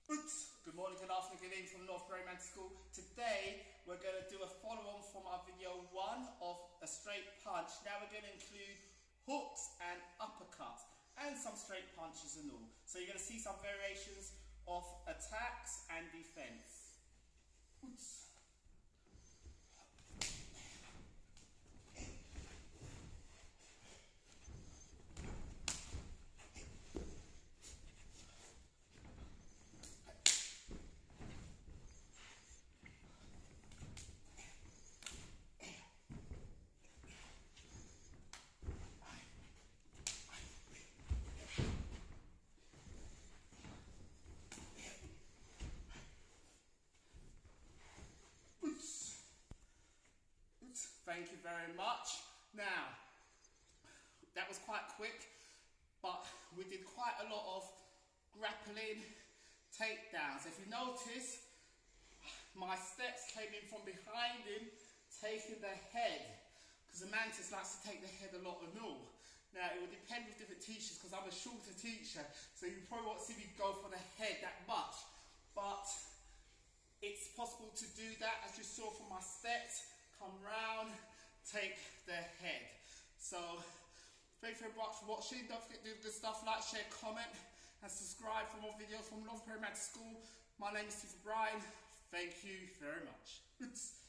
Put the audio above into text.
Good morning, good afternoon, good evening from North Bryan Mantis School. Today we're going to do a follow-on from our video 1 of a straight punch. Now we're going to include hooks and uppercuts and some straight punches and all. So you're going to see some variations of attacks and defense. Thank you very much. Now, that was quite quick, but we did quite a lot of grappling takedowns. If you notice, my steps came in from behind him, taking the head, because the Mantis likes to take the head a lot and all. Now, it will depend with different teachers, because I'm a shorter teacher, so you probably won't see me go for the head that much, but it's possible to do that, as you saw from my steps. Come round, take the head. So, thank you very much for watching. Don't forget to do good stuff, like, share, comment, and subscribe for more videos from North Bryan Mantis School. My name is Sifu Bryan. Thank you very much.